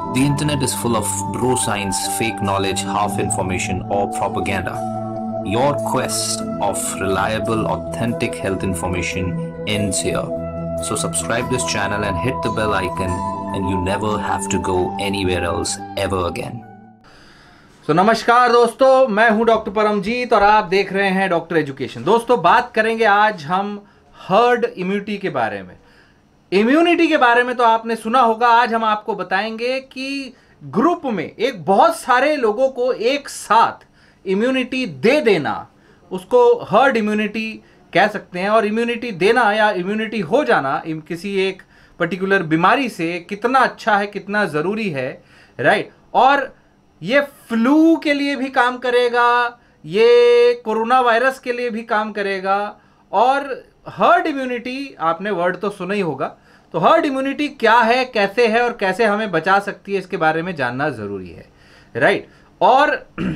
The internet is full of bro science, fake knowledge, half information, or propaganda. Your quest of reliable, authentic health information ends here. So subscribe this channel and hit the bell icon, and you never have to go anywhere else ever again. तो नमस्कार दोस्तों, मैं हूं doctor Paramjit और आप देख रहे हैं डॉक्टर एजुकेशन। दोस्तों, बात करेंगे आज हम हर्ड इम्यूनिटी के बारे में। इम्यूनिटी के बारे में तो आपने सुना होगा। आज हम आपको बताएंगे कि ग्रुप में एक बहुत सारे लोगों को एक साथ इम्यूनिटी दे देना, उसको हर्ड इम्यूनिटी कह सकते हैं। और इम्यूनिटी देना या इम्यूनिटी हो जाना किसी एक पर्टिकुलर बीमारी से कितना अच्छा है, कितना ज़रूरी है, राइट। और ये फ्लू के लिए भी काम करेगा, ये कोरोना वायरस के लिए भी काम करेगा। और हर्ड इम्यूनिटी, आपने वर्ड तो सुना ही होगा। तो हर्ड इम्यूनिटी क्या है, कैसे है और कैसे हमें बचा सकती है, इसके बारे में जानना ज़रूरी है, राइट। और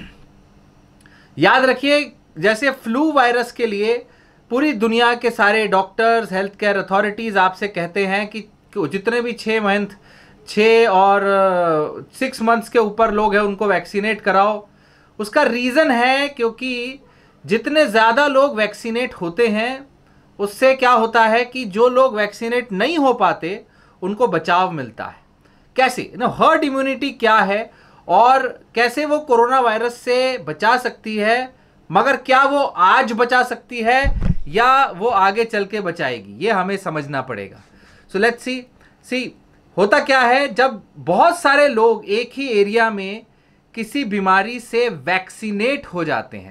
याद रखिए, जैसे फ्लू वायरस के लिए पूरी दुनिया के सारे डॉक्टर्स, हेल्थ केयर अथॉरिटीज़ आपसे कहते हैं कि जितने भी 6 और 6 मंथ्स के ऊपर लोग हैं उनको वैक्सीनेट कराओ। उसका रीज़न है क्योंकि जितने ज़्यादा लोग वैक्सीनेट होते हैं उससे क्या होता है कि जो लोग वैक्सीनेट नहीं हो पाते उनको बचाव मिलता है। कैसे ना, हर्ड इम्यूनिटी क्या है और कैसे वो कोरोना वायरस से बचा सकती है, मगर क्या वो आज बचा सकती है या वो आगे चल के बचाएगी, ये हमें समझना पड़ेगा। सो लेट्स सी होता क्या है, जब बहुत सारे लोग एक ही एरिया में किसी बीमारी से वैक्सीनेट हो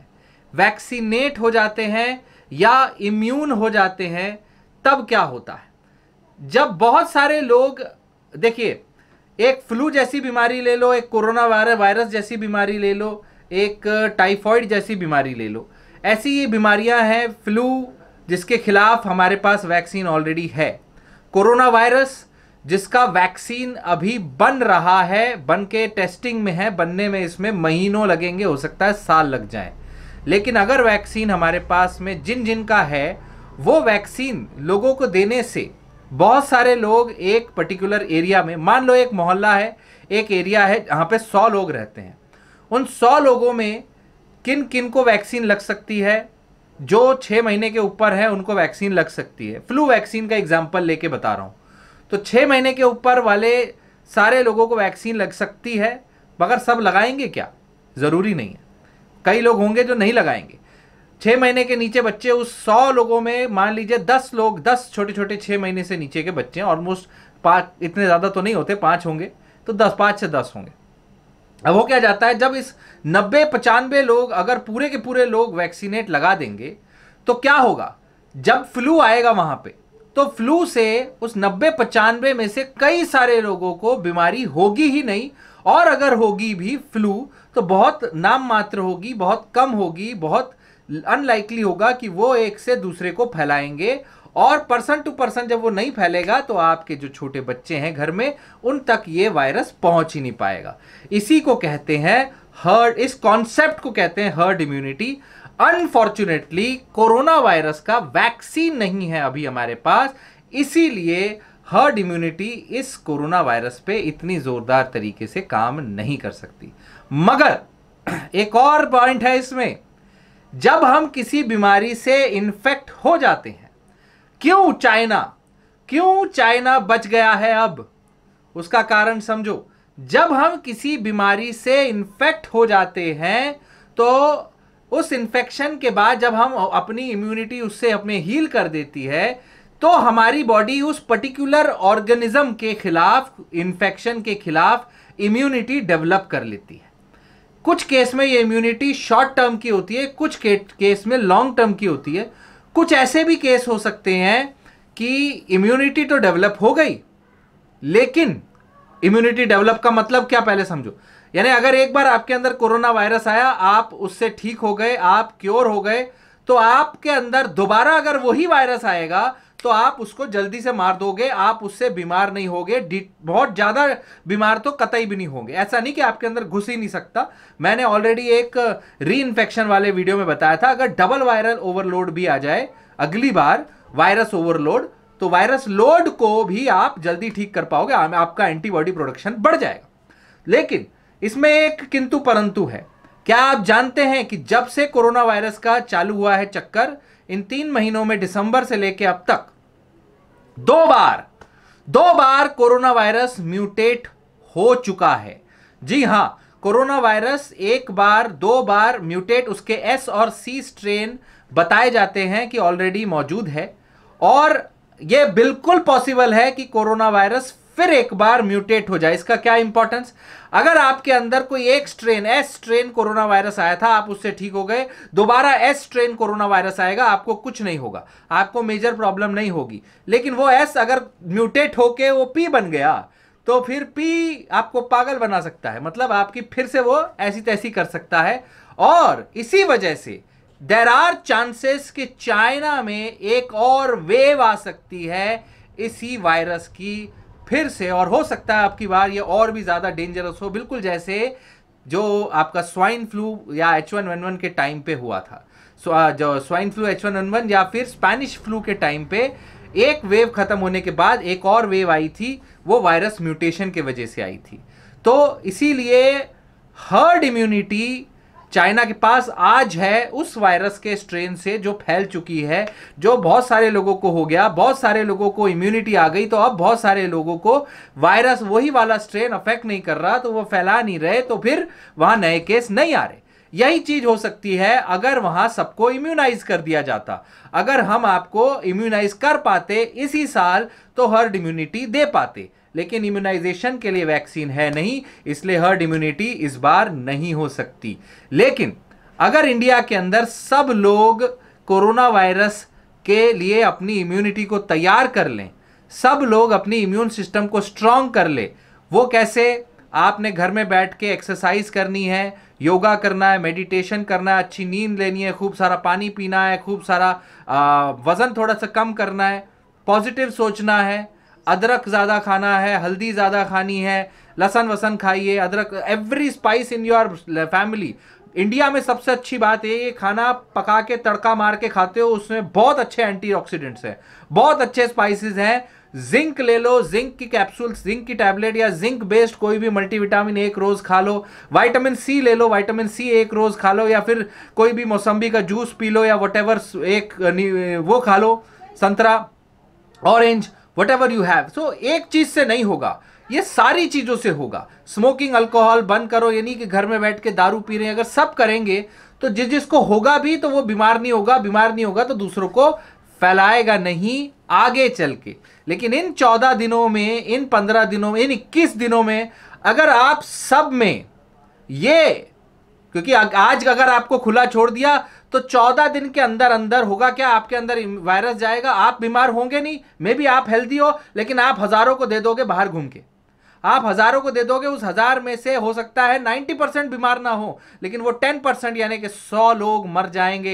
जाते हैं या इम्यून हो जाते हैं, तब क्या होता है। जब बहुत सारे लोग, देखिए, एक फ्लू जैसी बीमारी ले लो, एक कोरोना वायरस जैसी बीमारी ले लो, एक टाइफॉइड जैसी बीमारी ले लो, ऐसी ये बीमारियां हैं। फ्लू जिसके खिलाफ हमारे पास वैक्सीन ऑलरेडी है, कोरोना वायरस जिसका वैक्सीन अभी बन रहा है, बन के टेस्टिंग में है, बनने में इसमें महीनों लगेंगे, हो सकता है साल लग जाए। लेकिन अगर वैक्सीन हमारे पास में जिन का है, वो वैक्सीन लोगों को देने से बहुत सारे लोग एक पर्टिकुलर एरिया में, मान लो एक मोहल्ला है, एक एरिया है जहाँ पे 100 लोग रहते हैं, उन 100 लोगों में किन किन को वैक्सीन लग सकती है। जो 6 महीने के ऊपर है उनको वैक्सीन लग सकती है। फ्लू वैक्सीन का एग्जाम्पल लेके बता रहा हूँ। तो 6 महीने के ऊपर वाले सारे लोगों को वैक्सीन लग सकती है, मगर सब लगाएंगे क्या, ज़रूरी नहीं है। कई लोग होंगे जो नहीं लगाएंगे। 6 महीने के नीचे बच्चे, उस 100 लोगों में मान लीजिए 10 लोग, 10 छोटे छोटे 6 महीने से नीचे के बच्चे हैं, ऑलमोस्ट 5, इतने ज़्यादा तो नहीं होते, 5 होंगे, तो 5 से 10 होंगे। अब वो क्या जाता है, जब इस 90-95 लोग अगर पूरे के पूरे लोग वैक्सीनेट लगा देंगे तो क्या होगा, जब फ्लू आएगा वहां पे, तो फ्लू से उस 90-95 में से कई सारे लोगों को बीमारी होगी ही नहीं, और अगर होगी भी फ्लू तो बहुत नाम मात्र होगी, बहुत कम होगी, बहुत अनलाइकली होगा कि वो एक से दूसरे को फैलाएंगे। और पर्सन टू पर्सन जब वो नहीं फैलेगा तो आपके जो छोटे बच्चे हैं घर में, उन तक ये वायरस पहुंच ही नहीं पाएगा। इसी को कहते हैं हर्ड, इस कॉन्सेप्ट को कहते हैं herd immunity. Unfortunately corona virus का वैक्सीन नहीं है अभी हमारे पास, इसीलिए हर्ड इम्यूनिटी इस कोरोना वायरस पे इतनी जोरदार तरीके से काम नहीं कर सकती। मगर एक और पॉइंट है इसमें, जब हम किसी बीमारी से इन्फेक्ट हो जाते हैं, क्यों चाइना बच गया है अब, उसका कारण समझो। जब हम किसी बीमारी से इन्फेक्ट हो जाते हैं तो उस इन्फेक्शन के बाद जब हम अपनी इम्यूनिटी उससे अपने हील कर देती है, तो हमारी बॉडी उस पर्टिकुलर ऑर्गेनिज्म के खिलाफ, इन्फेक्शन के खिलाफ इम्यूनिटी डेवलप कर लेती है। कुछ केस में ये इम्यूनिटी शॉर्ट टर्म की होती है, कुछ केस में लॉन्ग टर्म की होती है। कुछ ऐसे भी केस हो सकते हैं कि इम्यूनिटी तो डेवलप हो गई, लेकिन इम्यूनिटी डेवलप का मतलब क्या, पहले समझो। यानी अगर एक बार आपके अंदर कोरोना वायरस आया, आप उससे ठीक हो गए, आप क्योर हो गए, तो आपके अंदर दोबारा अगर वही वायरस आएगा तो आप उसको जल्दी से मार दोगे, आप उससे बीमार नहीं होगे, बहुत ज्यादा बीमार तो कतई भी नहीं होंगे। ऐसा नहीं कि आपके अंदर घुस ही नहीं सकता। मैंने ऑलरेडी एक री इन्फेक्शन वाले वीडियो में बताया था, अगर डबल वायरल ओवरलोड भी आ जाए अगली बार, वायरस ओवरलोड, तो वायरस लोड को भी आप जल्दी ठीक कर पाओगे, आपका एंटीबॉडी प्रोडक्शन बढ़ जाएगा। लेकिन इसमें एक किंतु परंतु है। क्या आप जानते हैं कि जब से कोरोना वायरस का चालू हुआ है चक्कर, इन 3 महीनों में दिसंबर से लेकर अब तक दो बार कोरोना वायरस म्यूटेट हो चुका है। जी हां, कोरोना वायरस एक बार, 2 बार म्यूटेट, उसके एस और सी स्ट्रेन बताए जाते हैं कि ऑलरेडी मौजूद है, और यह बिल्कुल पॉसिबल है कि कोरोना वायरस फिर एक बार म्यूटेट हो जाए। इसका क्या इंपॉर्टेंस? अगर आपके अंदर कोई एक strain, S strain corona virus आया था, आप उससे ठीक हो गए, दोबारा एस स्ट्रेन कोरोना वायरस आएगा, आपको कुछ नहीं होगा, आपको मेजर प्रॉब्लम नहीं होगी। लेकिन वो एस अगर म्यूटेट होके वो पी बन गया, तो फिर पी आपको पागल बना सकता है, मतलब आपकी फिर से वो ऐसी तैसी कर सकता है। और इसी वजह से देयर आर चांसेस कि चाइना में एक और वेव आ सकती है इसी वायरस की फिर से, और हो सकता है आपकी बार ये और भी ज्यादा डेंजरस हो, बिल्कुल जैसे जो आपका स्वाइन फ्लू या H1N1 के टाइम पे हुआ था। जो स्वाइन फ्लू H1N1 या फिर स्पेनिश फ्लू के टाइम पे एक वेव खत्म होने के बाद एक और वेव आई थी, वो वायरस म्यूटेशन के वजह से आई थी। तो इसीलिए हर्ड इम्यूनिटी चाइना के पास आज है उस वायरस के स्ट्रेन से जो फैल चुकी है, जो बहुत सारे लोगों को हो गया, बहुत सारे लोगों को इम्यूनिटी आ गई, तो अब बहुत सारे लोगों को वायरस वही वाला स्ट्रेन अफेक्ट नहीं कर रहा, तो वो फैला नहीं रहे, तो फिर वहां नए केस नहीं आ रहे। यही चीज हो सकती है अगर वहां सबको इम्यूनाइज कर दिया जाता। अगर हम आपको इम्यूनाइज कर पाते इसी साल, तो हर्ड इम्यूनिटी दे पाते, लेकिन इम्यूनाइजेशन के लिए वैक्सीन है नहीं, इसलिए हर्ड इम्यूनिटी इस बार नहीं हो सकती। लेकिन अगर इंडिया के अंदर सब लोग कोरोना वायरस के लिए अपनी इम्यूनिटी को तैयार कर लें, सब लोग अपनी इम्यून सिस्टम को स्ट्रांग कर ले, वो कैसे? आपने घर में बैठ के एक्सरसाइज करनी है, योगा करना है, मेडिटेशन करना है, अच्छी नींद लेनी है, खूब सारा पानी पीना है, खूब सारा वजन थोड़ा सा कम करना है, पॉजिटिव सोचना है, अदरक ज़्यादा खाना है, हल्दी ज़्यादा खानी है, लहसुन वसन खाइए, अदरक, every spice in your family. India में सबसे अच्छी बात ये खाना पका के तड़का मार के खाते हो, उसमें बहुत अच्छे एंटीऑक्सीडेंट्स हैं, बहुत अच्छे स्पाइसेस हैं। जिंक ले लो, जिंक की कैप्सूल, जिंक की टैबलेट या जिंक बेस्ड कोई भी मल्टीविटामिन एक रोज खा लो। विटामिन सी ले लो, विटामिन सी एक रोज खा लो, या फिर कोई भी मौसम्बी का जूस पी लो, या वटेवर एक वो खा लो, संतरा, orange, whatever you have. So एक चीज से नहीं होगा, ये सारी चीजों से होगा। स्मोकिंग, अल्कोहल बंद करो, यानी कि घर में बैठ के दारू पी रहे हैं, अगर सब करेंगे तो जिसको होगा भी तो वो बीमार नहीं होगा, बीमार नहीं होगा तो दूसरों को फैलाएगा नहीं आगे चल के। लेकिन इन 14 दिनों में, इन 15 दिनों में, इन 21 दिनों में अगर आप सब में ये, क्योंकि आज अगर आपको खुला छोड़ दिया तो 14 दिन के अंदर अंदर होगा क्या, आपके अंदर वायरस जाएगा, आप बीमार होंगे नहीं, मे बी आप हेल्दी हो, लेकिन आप हजारों को दे दोगे बाहर घूम के, आप हजारों को दे दोगे, उस 1000 में से हो सकता है 90% बीमार ना हो, लेकिन वो 10% यानी कि 100 लोग मर जाएंगे।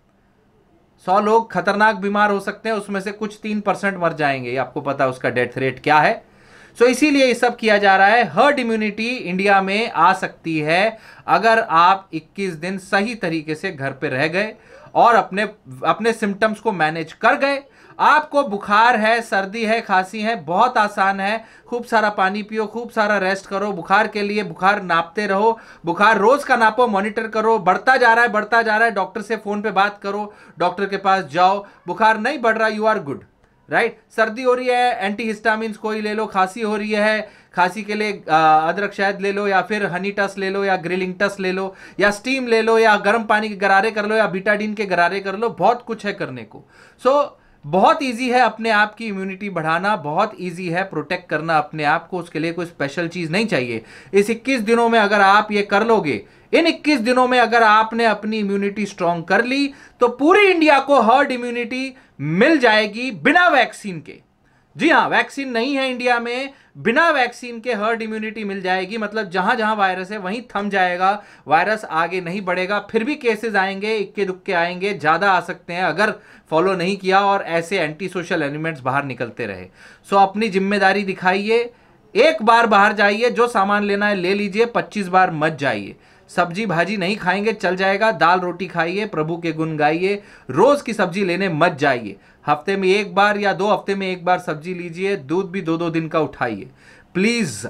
100 लोग खतरनाक बीमार हो सकते हैं, उसमें से कुछ 3% मर जाएंगे, आपको पता है उसका डेथ रेट क्या है। सो इसीलिए ये सब किया जा रहा है। हर्ड इम्यूनिटी इंडिया में आ सकती है अगर आप 21 दिन सही तरीके से घर पे रह गए और अपने सिम्टम्स को मैनेज कर गए। आपको बुखार है, सर्दी है, खांसी है, बहुत आसान है, खूब सारा पानी पियो, खूब सारा रेस्ट करो। बुखार के लिए बुखार नापते रहो, बुखार रोज का नापो, मॉनिटर करो, बढ़ता जा रहा है, बढ़ता जा रहा है, डॉक्टर से फोन पे बात करो, डॉक्टर के पास जाओ। बुखार नहीं बढ़ रहा, यू आर गुड, राइट। सर्दी हो रही है, एंटीहिस्टामिन्स कोई ले लो। खांसी हो रही है, खांसी के लिए अदरक शहद ले लो, या फिर हनी टस ले लो, या ग्रिलिंग टस ले लो, या स्टीम ले लो, या गर्म पानी के गरारे कर लो, या बीटाडीन के गरारे कर लो। बहुत कुछ है करने को। सो बहुत इजी है अपने आप की इम्यूनिटी बढ़ाना, बहुत इजी है प्रोटेक्ट करना अपने आप को, उसके लिए कोई स्पेशल चीज नहीं चाहिए। इस 21 दिनों में अगर आप ये कर लोगे, इन 21 दिनों में अगर आपने अपनी इम्यूनिटी स्ट्रांग कर ली, तो पूरी इंडिया को हर्ड इम्यूनिटी मिल जाएगी बिना वैक्सीन के। जी हां, वैक्सीन नहीं है इंडिया में, बिना वैक्सीन के हर्ड इम्यूनिटी मिल जाएगी। मतलब जहां जहां वायरस है वहीं थम जाएगा, वायरस आगे नहीं बढ़ेगा। फिर भी केसेस आएंगे, इक्के दुक्के आएंगे, ज्यादा आ सकते हैं अगर फॉलो नहीं किया और ऐसे एंटी सोशल एलिमेंट्स बाहर निकलते रहे। सो अपनी जिम्मेदारी दिखाइए, एक बार बाहर जाइए, जो सामान लेना है ले लीजिए, 25 बार मत जाइए। सब्जी भाजी नहीं खाएंगे चल जाएगा, दाल रोटी खाइए, प्रभु के गुण गाइए। रोज की सब्जी लेने मत जाइए, हफ्ते में एक बार या 2 हफ्ते में एक बार सब्जी लीजिए। दूध भी 2-2 दिन का उठाइए। प्लीज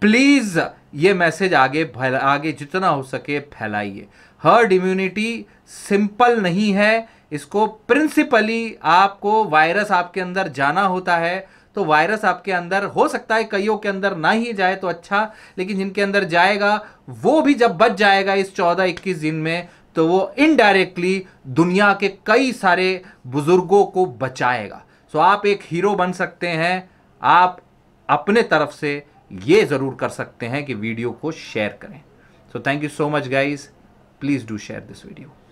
प्लीज ये मैसेज आगे जितना हो सके फैलाइए। हर्ड इम्यूनिटी सिंपल नहीं है, इसको प्रिंसिपली आपको वायरस आपके अंदर जाना होता है, तो वायरस आपके अंदर हो सकता है कईयों के अंदर ना ही जाए तो अच्छा, लेकिन जिनके अंदर जाएगा वो भी जब बच जाएगा इस 14-21 दिन में, तो वो इनडायरेक्टली दुनिया के कई सारे बुजुर्गों को बचाएगा। सो आप एक हीरो बन सकते हैं। आप अपने तरफ से ये जरूर कर सकते हैं कि वीडियो को शेयर करें। So thank you so much guys, please do share this video.